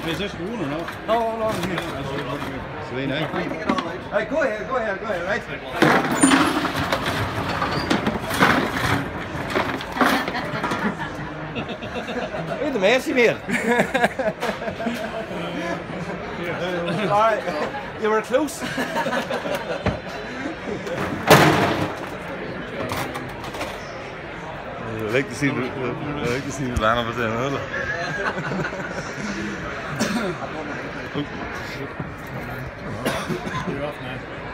Is this one or not? No. Sweet, eh? Right, go ahead, right? Wait a minute, here. Alright, you were close. I like to see the man over there. You're off now.